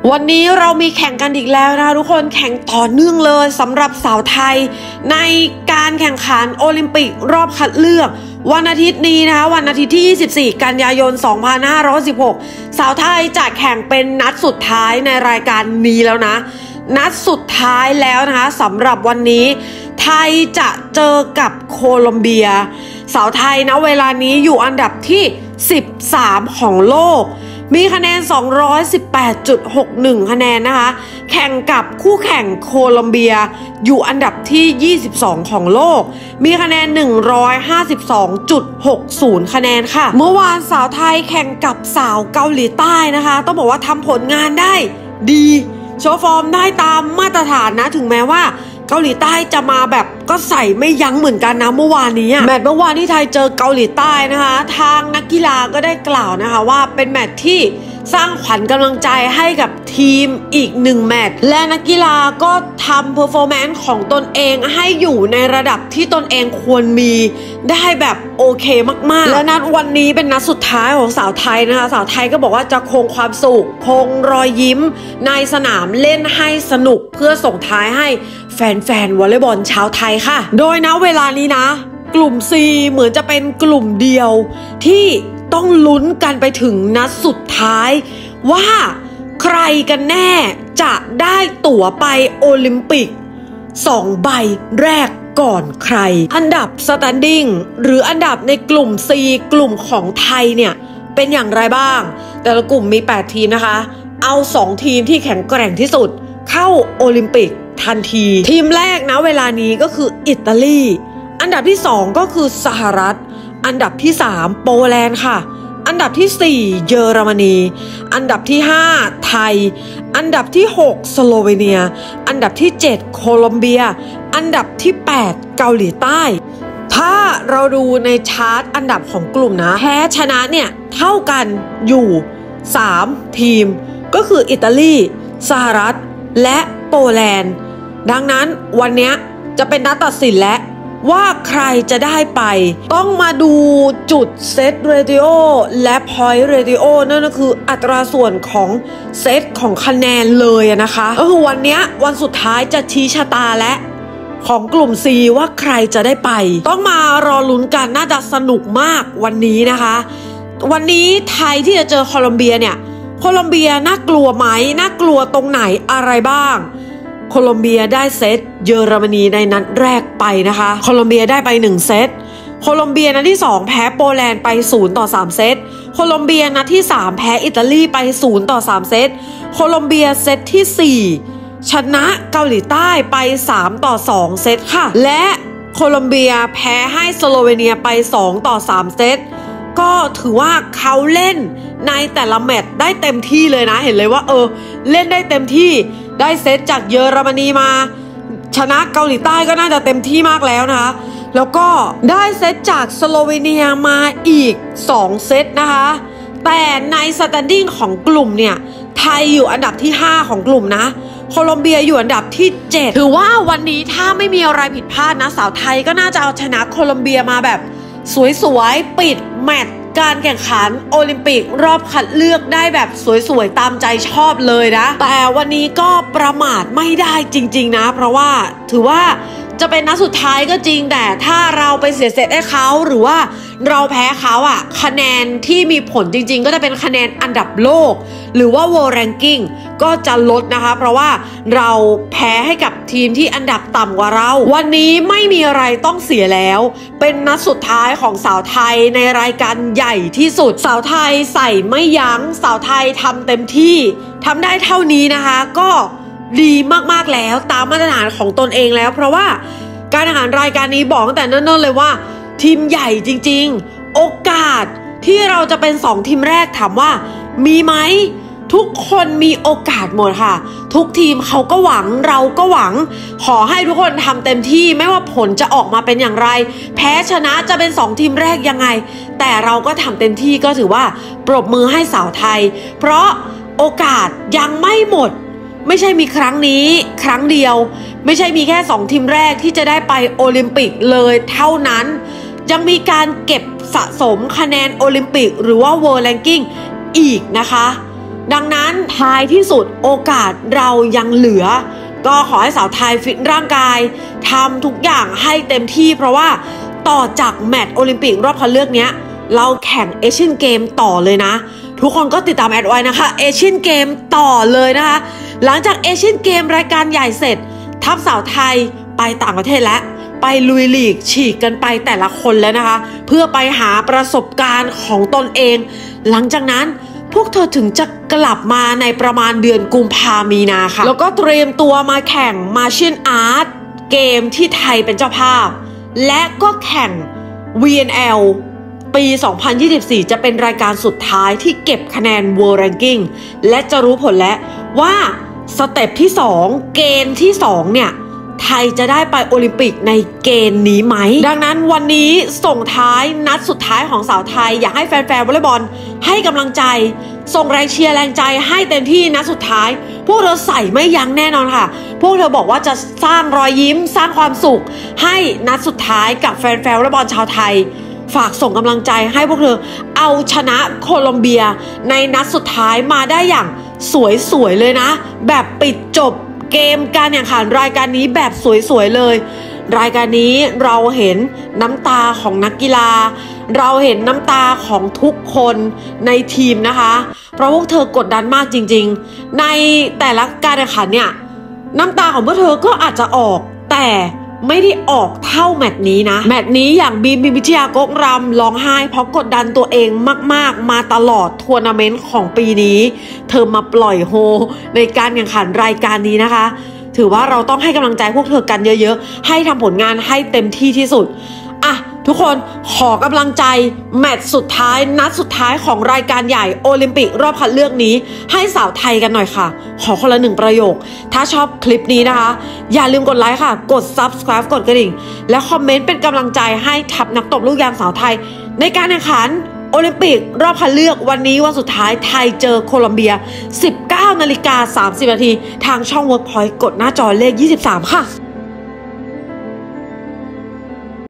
วันนี้เรามีแข่งกันอีกแล้วนะคะทุกคนแข่งต่อเนื่องเลยสำหรับสาวไทยในการแข่งขันโอลิมปิกรอบคัดเลือกวันอาทิตย์นี้นะคะวันอาทิตย์ที่24กันยายน2516สาวไทยจะแข่งเป็นนัดสุดท้ายในรายการนี้แล้วนะนัดสุดท้ายแล้วนะคะสำหรับวันนี้ไทยจะเจอกับโคลอมเบียสาวไทยนะเวลานี้อยู่อันดับที่13ของโลกมีคะแนน 218.61 คะแนนนะคะแข่งกับคู่แข่งโคลอมเบียอยู่อันดับที่22ของโลกมีคะแนน 152.60 คะแนนค่ะเมื่อวานสาวไทยแข่งกับสาวเกาหลีใต้นะคะต้องบอกว่าทำผลงานได้ดีโชว์ฟอร์มได้ตามมาตรฐานนะถึงแม้ว่าเกาหลีใต้จะมาแบบก็ใส่ไม่ยั้งเหมือนกันนะเมื่อวานนี้แมตช์เมื่อวานที่ไทยเจอเกาหลีใต้นะคะทางนักกีฬาก็ได้กล่าวนะคะว่าเป็นแมตช์ที่สร้างขวัญกำลังใจให้กับทีมอีก1แมตช์และนักกีฬาก็ทำเพอร์ฟอร์แมนซ์ของตนเองให้อยู่ในระดับที่ตนเองควรมีได้แบบโอเคมากๆและนัดวันนี้เป็นนัดสุดท้ายของสาวไทยนะคะสาวไทยก็บอกว่าจะคงความสุขคงรอยยิ้มในสนามเล่นให้สนุกเพื่อส่งท้ายให้แฟนวอลเลย์บอลชาวไทยค่ะโดยณเวลานี้นะกลุ่ม C เหมือนจะเป็นกลุ่มเดียวที่ต้องลุ้นกันไปถึงนัดสุดท้ายว่าใครกันแน่จะได้ตั๋วไปโอลิมปิก2ใบแรกก่อนใครอันดับ standing หรืออันดับในกลุ่ม C กลุ่มของไทยเนี่ยเป็นอย่างไรบ้างแต่ละกลุ่มมี8ทีมนะคะเอา2ทีมที่แข็งแกร่งที่สุดเข้าโอลิมปิกทันทีทีมแรกนะเวลานี้ก็คืออิตาลีอันดับที่2ก็คือสหรัฐอันดับที่3โปแลนด์ค่ะอันดับที่4เยอรมนีอันดับที่5ไทยอันดับที่6สโลเวเนียอันดับที่7โคลอมเบียอันดับที่8เกาหลีใต้ถ้าเราดูในชาร์ตอันดับของกลุ่มนะแพ้ชนะเนี่ยเท่ากันอยู่3ทีมก็คืออิตาลีสหรัฐและโปแลนด์ดังนั้นวันนี้จะเป็นนัดตัดสินและว่าใครจะได้ไปต้องมาดูจุดเซตเรดิโอและพอยต์เรดิโอนั่นก็คืออัตราส่วนของเซตของคะแนนเลยนะคะก็คือวันนี้วันสุดท้ายจะชี้ชะตาและของกลุ่ม C ว่าใครจะได้ไปต้องมารอลุ้นกันน่าจะสนุกมากวันนี้นะคะวันนี้ไทยที่จะเจอโคลอมเบียเนี่ยโคลอมเบียน่ากลัวไหมน่ากลัวตรงไหนอะไรบ้างโคลอมเบียได้เซตเยอรมนีในนัดแรกไปนะคะโคลอมเบียได้ไป1เซตโคลอมเบียนัดที่2แพ้โปแลนด์ไป0-3เซตโคลอมเบียนัดที่3แพ้อิตาลีไป0-3เซตโคลอมเบียเซตที่4ชนะเกาหลีใต้ไป3-2เซตค่ะและโคลอมเบียแพ้ให้สโลเวเนียไป2-3เซตก็ถือว่าเขาเล่นในแต่ละแมตช์ได้เต็มที่เลยนะเห็นเลยว่าเล่นได้เต็มที่ได้เซตจากเยอรมนีมาชนะเกาหลีใต้ก็น่าจะเต็มที่มากแล้วนะคะแล้วก็ได้เซตจากสโลเวเนียมาอีก2เซตนะคะแต่ในสแตนดิ้งของกลุ่มเนี่ยไทยอยู่อันดับที่5ของกลุ่มนะโคลอมเบียอยู่อันดับที่7ถือว่าวันนี้ถ้าไม่มีอะไรผิดพลาดนะสาวไทยก็น่าจะเอาชนะโคลอมเบียมาแบบสวยๆปิดแมตช์การแข่งขันโอลิมปิกรอบคัดเลือกได้แบบสวยๆตามใจชอบเลยนะแต่วันนี้ก็ประมาทไม่ได้จริงๆนะเพราะว่าถือว่าจะเป็นนัดสุดท้ายก็จริงแต่ถ้าเราไปเสียเซตให้เขาหรือว่าเราแพ้เขาคะแนนที่มีผลจริงๆก็จะเป็นคะแนนอันดับโลกหรือว่า World Ranking ก็จะลดนะคะเพราะว่าเราแพ้ให้กับทีมที่อันดับต่ำกว่าเราวันนี้ไม่มีอะไรต้องเสียแล้วเป็นนัดสุดท้ายของสาวไทยในรายการใหญ่ที่สุดสาวไทยใส่ไม่ยั้งสาวไทยทำเต็มที่ทำได้เท่านี้นะคะก็ดีมากๆแล้วตามมาตรฐานของตนเองแล้วเพราะว่าการแข่งขันรายการนี้บอกตั้งแต่เนิ่นๆเลยว่าทีมใหญ่จริงๆโอกาสที่เราจะเป็น2ทีมแรกถามว่ามีไหมทุกคนมีโอกาสหมดค่ะทุกทีมเขาก็หวังเราก็หวังขอให้ทุกคนทำเต็มที่ไม่ว่าผลจะออกมาเป็นอย่างไรแพ้ชนะจะเป็น2ทีมแรกยังไงแต่เราก็ทำเต็มที่ก็ถือว่าปรบมือให้สาวไทยเพราะโอกาสยังไม่หมดไม่ใช่มีครั้งนี้ครั้งเดียวไม่ใช่มีแค่2ทีมแรกที่จะได้ไปโอลิมปิกเลยเท่านั้นยังมีการเก็บสะสมคะแนนโอลิมปิกหรือว่า World Ranking อีกนะคะดังนั้นท้ายที่สุดโอกาสเรายังเหลือก็ขอให้สาวไทยฟิตร่างกายทำทุกอย่างให้เต็มที่เพราะว่าต่อจากแมตช์โอลิมปิกรอบคัดเลือกเนี้ยเราแข่งเอเชียนเกมต่อเลยนะทุกคนก็ติดตามแอดไว้นะคะเอเชียนเกมต่อเลยนะคะหลังจากเอเชียนเกมรายการใหญ่เสร็จทัพสาวไทยไปต่างประเทศแล้วไปลุยลีกฉีกกันไปแต่ละคนแล้วนะคะเพื่อไปหาประสบการณ์ของตนเองหลังจากนั้นพวกเธอถึงจะกลับมาในประมาณเดือนกุมภามีนาค่ะแล้วก็เตรียมตัวมาแข่งมาเชียนอาร์ตเกมที่ไทยเป็นเจ้าภาพและก็แข่ง VNL ปี 2024 จะเป็นรายการสุดท้ายที่เก็บคะแนน World Ranking และจะรู้ผลแล้วว่าสเต็ปที่2เกณฑ์ที่2เนี่ยไทยจะได้ไปโอลิมปิกในเกณฑ์นี้ไหมดังนั้นวันนี้ส่งท้ายนัดสุดท้ายของสาวไทยอยากให้แฟนๆวอลเลย์บอลให้กำลังใจส่งแรงเชียร์แรงใจให้เต็มที่นัดสุดท้ายพวกเธอใส่ไม่ยั้งแน่นอนค่ะพวกเธอบอกว่าจะสร้างรอยยิ้มสร้างความสุขให้นัดสุดท้ายกับแฟนๆวอลเลย์บอลชาวไทยฝากส่งกำลังใจให้พวกเธอเอาชนะโคลอมเบียในนัดสุดท้ายมาได้อย่างสวยๆเลยนะแบบปิดจบเกมการแข่งขันรายการนี้แบบสวยๆเลยรายการนี้เราเห็นน้ำตาของนักกีฬาเราเห็นน้ำตาของทุกคนในทีมนะคะเพราะพวกเธอกดดันมากจริงๆในแต่ละการแข่งขันเนี่ยน้ำตาของพวกเธอก็อาจจะออกแต่ไม่ได้ออกเท่าแมตช์นี้นะแมตช์นี้อย่างบีมพิมพิชยากกรำร้องไห้เพราะกดดันตัวเองมากๆมาตลอดทัวร์นาเมนต์ของปีนี้เธอมาปล่อยโฮในการแข่งขันรายการนี้นะคะถือว่าเราต้องให้กำลังใจพวกเธอกันเยอะๆให้ทำผลงานให้เต็มที่ที่สุดอ่ะทุกคนขอกำลังใจแมตช์สุดท้ายนัดสุดท้ายของรายการใหญ่โอลิมปิกรอบคัดเลือกนี้ให้สาวไทยกันหน่อยค่ะขอคนละ1ประโยคถ้าชอบคลิปนี้นะคะอย่าลืมกดไลค์ค่ะกด Subscribe กดกระดิ่งและคอมเมนต์เป็นกำลังใจให้ทัพนักตบลูกยางสาวไทยในการแข่งขันโอลิมปิกรอบคัดเลือกวันนี้วันสุดท้ายไทยเจอโคลอมเบีย 19:30 น.ทางช่อง Workpoint กดหน้าจอเลข 23 ค่ะ